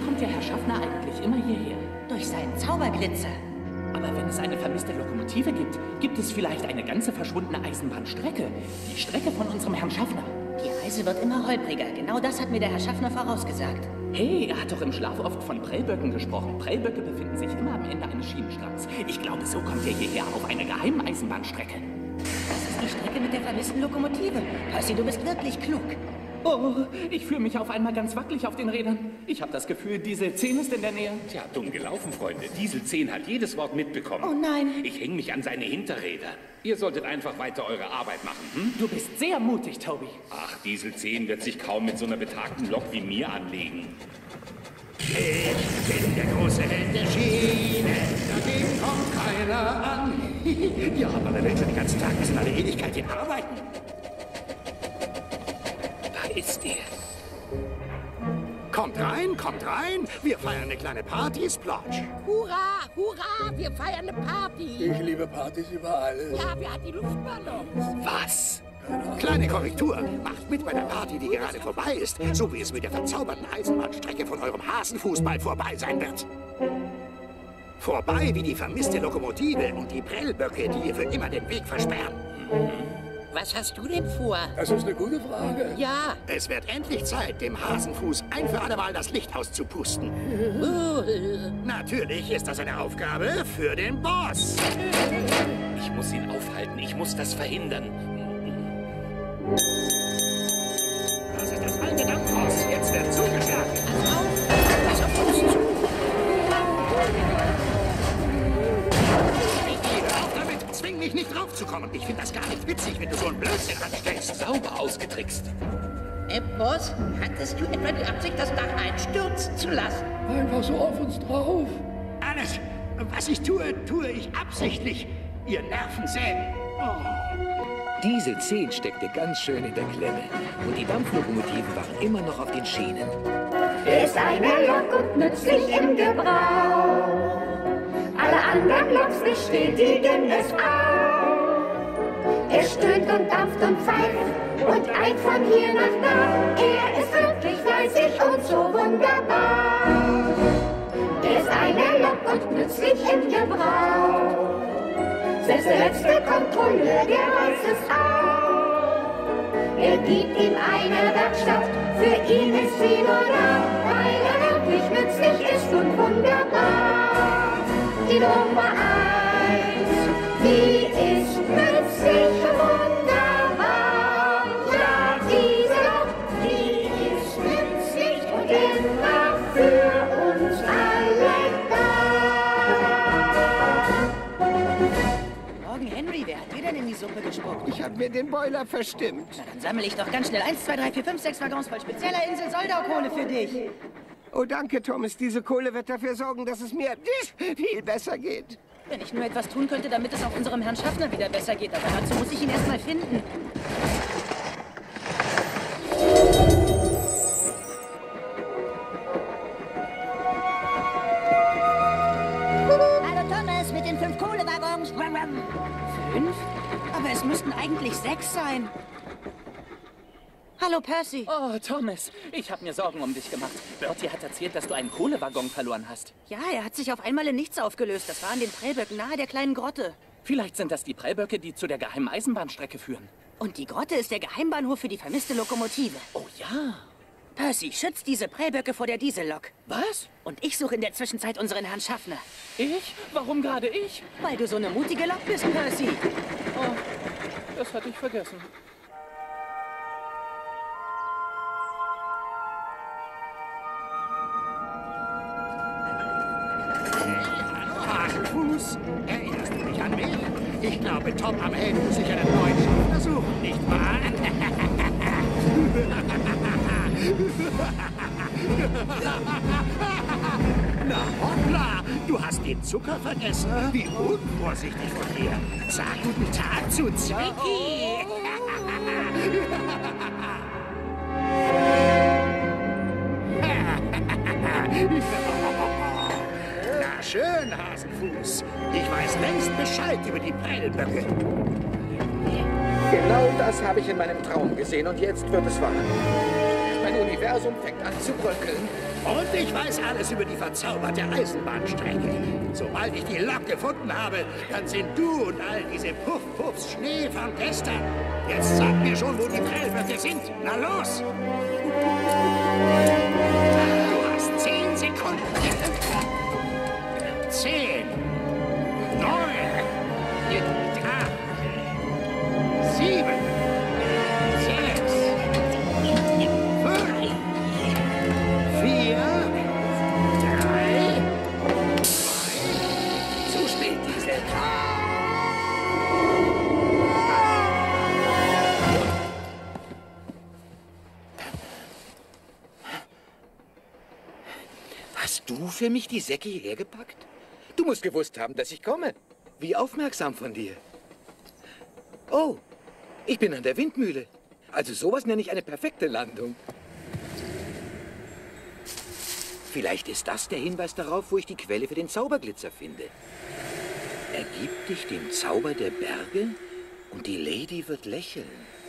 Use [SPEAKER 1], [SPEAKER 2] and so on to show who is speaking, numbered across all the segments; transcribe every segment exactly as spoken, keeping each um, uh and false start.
[SPEAKER 1] kommt der Herr Schaffner eigentlich immer hierher?
[SPEAKER 2] Durch seinen Zauberglitzer.
[SPEAKER 1] Aber wenn es eine vermisste Lokomotive gibt, gibt es vielleicht eine ganze verschwundene Eisenbahnstrecke. Die Strecke von unserem Herrn Schaffner.
[SPEAKER 2] Die Reise wird immer holpriger. Genau das hat mir der Herr Schaffner vorausgesagt.
[SPEAKER 1] Hey, er hat doch im Schlaf oft von Prellböcken gesprochen. Prellböcke befinden sich immer am Ende eines Schienenstrangs. Ich glaube, so kommt er hierher auf eine geheime Eisenbahnstrecke.
[SPEAKER 2] Das ist die Strecke mit der vermissten Lokomotive. Percy, du bist wirklich klug.
[SPEAKER 1] Oh, ich fühle mich auf einmal ganz wackelig auf den Rädern. Ich habe das Gefühl, Diesel zehn ist in der Nähe.
[SPEAKER 3] Tja, dumm gelaufen, Freunde. Diesel zehn hat jedes Wort mitbekommen.
[SPEAKER 2] Oh nein.
[SPEAKER 3] Ich hänge mich an seine Hinterräder. Ihr solltet einfach weiter eure Arbeit machen, hm?
[SPEAKER 1] Du bist sehr mutig, Toby.
[SPEAKER 3] Ach, Diesel zehn wird sich kaum mit so einer betagten Lok wie mir anlegen.
[SPEAKER 4] Ich bin der große Held der Schiene, dagegen kommt keiner an. Ja, aber wer will schon den ganzen Tag bis in alle Ewigkeit hier arbeiten?
[SPEAKER 3] Da ist er.
[SPEAKER 4] Kommt rein, kommt rein. Wir feiern eine kleine Party, Splotch.
[SPEAKER 5] Hurra, hurra, wir feiern eine Party.
[SPEAKER 6] Ich liebe Partys über alles.
[SPEAKER 5] Ja, wer hat die Luftballons?
[SPEAKER 3] Was?
[SPEAKER 4] Kleine Korrektur. Macht mit bei der Party, die gerade vorbei ist. So wie es mit der verzauberten Eisenbahnstrecke von eurem Hasenfußball vorbei sein wird. Vorbei wie die vermisste Lokomotive und die Prellböcke, die ihr für immer den Weg versperren.
[SPEAKER 5] Was hast du denn vor?
[SPEAKER 6] Das ist eine gute Frage.
[SPEAKER 5] Ja.
[SPEAKER 4] Es wird endlich Zeit, dem Hasenfuß ein für alle Mal das Licht auszupusten. Natürlich ist das eine Aufgabe für den Boss.
[SPEAKER 3] Ich muss ihn aufhalten. Ich muss das verhindern.
[SPEAKER 4] Das ist das alte Dampfhaus. Jetzt wird zugeschlagen.
[SPEAKER 5] Pass auf, pass auf uns zu.
[SPEAKER 4] Hör auf damit. Zwing mich nicht draufzukommen. Ich finde das gar nicht witzig, wenn du so einen Blödsinn anstellst.
[SPEAKER 3] Sauber ausgetrickst.
[SPEAKER 5] Äh, Boss, hattest du etwa die Absicht, das Dach einstürzen zu lassen?
[SPEAKER 6] Einfach so auf uns drauf.
[SPEAKER 4] Alles, was ich tue, tue ich absichtlich. Ihr Nervensägen. Oh.
[SPEAKER 7] Diesel zehn steckte ganz schön in der Klemme und die Dampflokomotiven waren immer noch auf den Schienen.
[SPEAKER 8] Ist eine Lok und nützlich im Gebrauch. Alle anderen Loks bestätigen es auch. Er stöhnt und dampft und pfeift und eilt von hier nach da. Er ist wirklich fleißig und so wunderbar. Er ist eine Lok und nützlich im Gebrauch. Selbst der letzte Kontrolleur, der weiß es auch. Er gibt ihm eine Werkstatt, für ihn ist sie nur da, weil er wirklich nützlich ist und wunderbar. Die Nummer eins, die ist nützlich und wunderbar. Ja, diese Lok, die ist nützlich und immer für uns alle da.
[SPEAKER 2] Morgen, Henry, wer hat dir denn in die Suppe gespuckt?
[SPEAKER 9] Ich habe mir den Boiler verstimmt.
[SPEAKER 2] Na, dann sammle ich doch ganz schnell eins, zwei, drei, vier, fünf, sechs Waggons voll spezieller Insel Soldaukohle für dich.
[SPEAKER 9] Oh, danke, Thomas. Diese Kohle wird dafür sorgen, dass es mir viel besser geht.
[SPEAKER 2] Wenn ich nur etwas tun könnte, damit es auch unserem Herrn Schaffner wieder besser geht. Aber dazu muss ich ihn erst mal finden.
[SPEAKER 10] Hallo Thomas, mit den fünf Kohlewaggons.
[SPEAKER 2] Fünf? Aber es müssten eigentlich sechs sein. Hallo, Percy.
[SPEAKER 1] Oh, Thomas, ich habe mir Sorgen um dich gemacht. Bertie hat erzählt, dass du einen Kohlewaggon verloren hast.
[SPEAKER 2] Ja, er hat sich auf einmal in nichts aufgelöst. Das war an den Prellböcken nahe der kleinen Grotte.
[SPEAKER 1] Vielleicht sind das die Prellböcke, die zu der geheimen Eisenbahnstrecke führen.
[SPEAKER 2] Und die Grotte ist der Geheimbahnhof für die vermisste Lokomotive.
[SPEAKER 1] Oh ja.
[SPEAKER 2] Percy, schützt diese Prellböcke vor der Diesellok.
[SPEAKER 1] Was?
[SPEAKER 2] Und ich suche in der Zwischenzeit unseren Herrn Schaffner.
[SPEAKER 1] Ich? Warum gerade ich?
[SPEAKER 2] Weil du so eine mutige Lok bist, Percy.
[SPEAKER 1] Oh, das hatte ich vergessen.
[SPEAKER 4] Hasenfuß, erinnerst du dich an mich? Ich glaube, Tom am Helm muss sich einen neuen Schaffner suchen, nicht wahr? Na hoppla, du hast den Zucker vergessen. Wie unvorsichtig von dir. Sag guten Tag zu Zwicky. Na schön, Hasenfuß. Ich weiß längst Bescheid über die Prellböcke.
[SPEAKER 7] Genau das habe ich in meinem Traum gesehen und jetzt wird es wahr. Mein Universum fängt an zu bröckeln.
[SPEAKER 4] Und ich weiß alles über die verzauberte Eisenbahnstrecke. Sobald ich die Lok gefunden habe, dann sind du und all diese Puff-Puffs Schnee von gestern. Jetzt sag mir schon, wo die Prellböcke sind. Na los! Du hast zehn Sekunden. Zehn. Neun. Acht. Sieben. Sechs. Fünf. Vier. Drei. Zwei. Zu spät, Diesel.
[SPEAKER 7] Hast du für mich die Säcke hierher gepackt? Du musst gewusst haben, dass ich komme. Wie aufmerksam von dir. Oh, ich bin an der Windmühle. Also sowas nenne ich eine perfekte Landung. Vielleicht ist das der Hinweis darauf, wo ich die Quelle für den Zauberglitzer finde. Ergib dich dem Zauber der Berge und die Lady wird lächeln.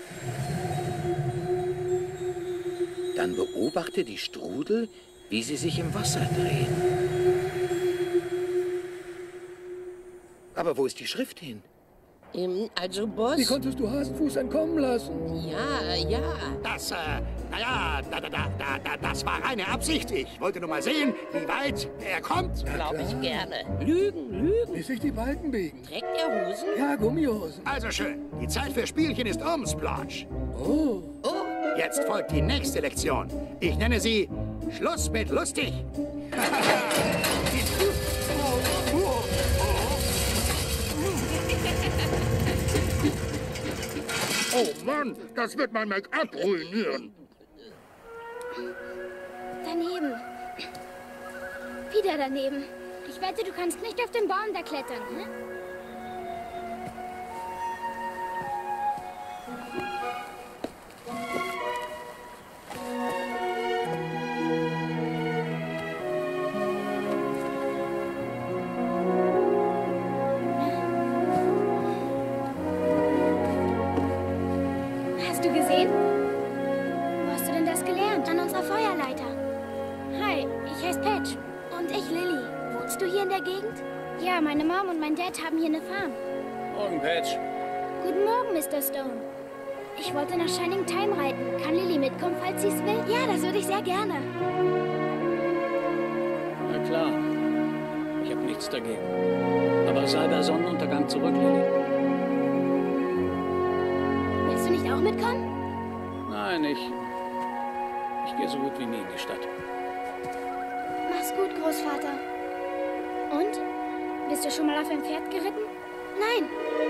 [SPEAKER 7] Dann beobachte die Strudel, wie sie sich im Wasser drehen. Aber wo ist die Schrift hin?
[SPEAKER 5] Ähm, also, Boss...
[SPEAKER 6] Wie konntest du Hasenfuß entkommen lassen?
[SPEAKER 5] Ja, ja.
[SPEAKER 4] Das, äh, naja, da, da, da, da, das war reine Absicht. Ich wollte nur mal sehen, wie weit er kommt.
[SPEAKER 5] Glaube ich gerne. Lügen, Lügen.
[SPEAKER 6] Bis sich die Balken biegen.
[SPEAKER 5] Trägt er Hosen?
[SPEAKER 6] Ja, Gummihosen.
[SPEAKER 4] Also schön. Die Zeit für Spielchen ist um, Splotch.
[SPEAKER 6] Oh.
[SPEAKER 5] Oh.
[SPEAKER 4] Jetzt folgt die nächste Lektion. Ich nenne sie Schluss mit lustig. Oh Mann, das wird mein Make-up ruinieren.
[SPEAKER 11] Daneben. Wieder daneben. Ich wette, du kannst nicht auf den Baum da klettern, ne? Hast du gesehen? Wo hast du denn das gelernt? An unserer Feuerleiter. Hi, ich heiße Patch. Und ich Lilly. Wohnst du hier in der Gegend? Ja, meine Mom und mein Dad haben hier eine Farm.
[SPEAKER 3] Morgen, Patch.
[SPEAKER 11] Guten Morgen, Mister Stone. Ich wollte nach Shining Time reiten. Kann Lilly mitkommen, falls sie es will? Ja, das würde ich sehr gerne.
[SPEAKER 1] Na klar. Ich habe nichts dagegen. Aber sei bei Sonnenuntergang zurück, Lilly.
[SPEAKER 11] Willst du nicht auch mitkommen?
[SPEAKER 1] Nein, ich... Ich gehe so gut wie nie in die Stadt.
[SPEAKER 11] Mach's gut, Großvater. Und? Bist du schon mal auf ein Pferd geritten? Nein.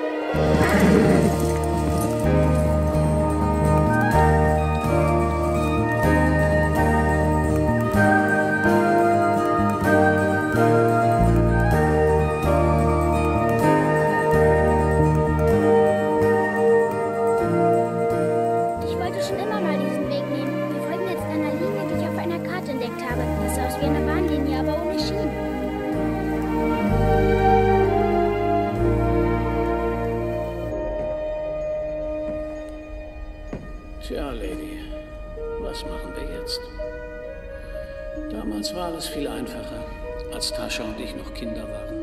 [SPEAKER 11] Ich wollte schon immer mal diesen Weg nehmen. Wir folgen jetzt einer Linie, die ich auf einer Karte entdeckt habe. Das sah aus wie eine Bahnlinie, aber ohne Schienen.
[SPEAKER 1] Tja, Lady, was machen wir jetzt? Damals war alles viel einfacher, als Tascha und ich noch Kinder waren.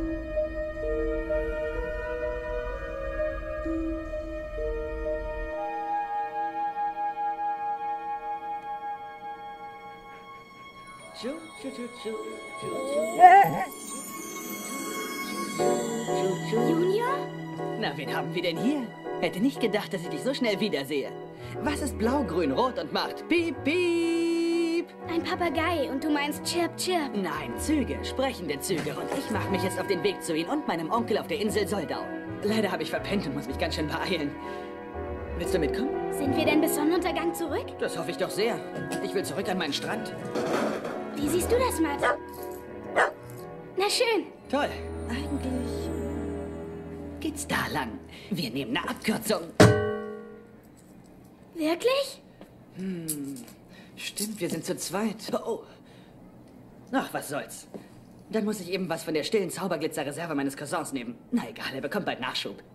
[SPEAKER 2] Junior? Na, wen haben wir denn hier? Hätte nicht gedacht, dass ich dich so schnell wiedersehe. Was ist blau, grün, rot und macht piep, piep?
[SPEAKER 11] Ein Papagei und du meinst Chirp, Chirp.
[SPEAKER 2] Nein, Züge, sprechende Züge. Und ich mache mich jetzt auf den Weg zu Ihnen und meinem Onkel auf der Insel Soldau. Leider habe ich verpennt und muss mich ganz schön beeilen. Willst du mitkommen?
[SPEAKER 11] Sind wir denn bis Sonnenuntergang zurück?
[SPEAKER 2] Das hoffe ich doch sehr. Ich will zurück an meinen Strand.
[SPEAKER 11] Wie siehst du das, Matt? Na schön.
[SPEAKER 2] Toll. Eigentlich geht's da lang. Wir nehmen eine Abkürzung.
[SPEAKER 11] Wirklich?
[SPEAKER 2] Hm, stimmt, wir sind zu zweit. Oh. Ach, was soll's. Dann muss ich eben was von der stillen Zauberglitzerreserve meines Cousins nehmen. Na egal, er bekommt bald Nachschub.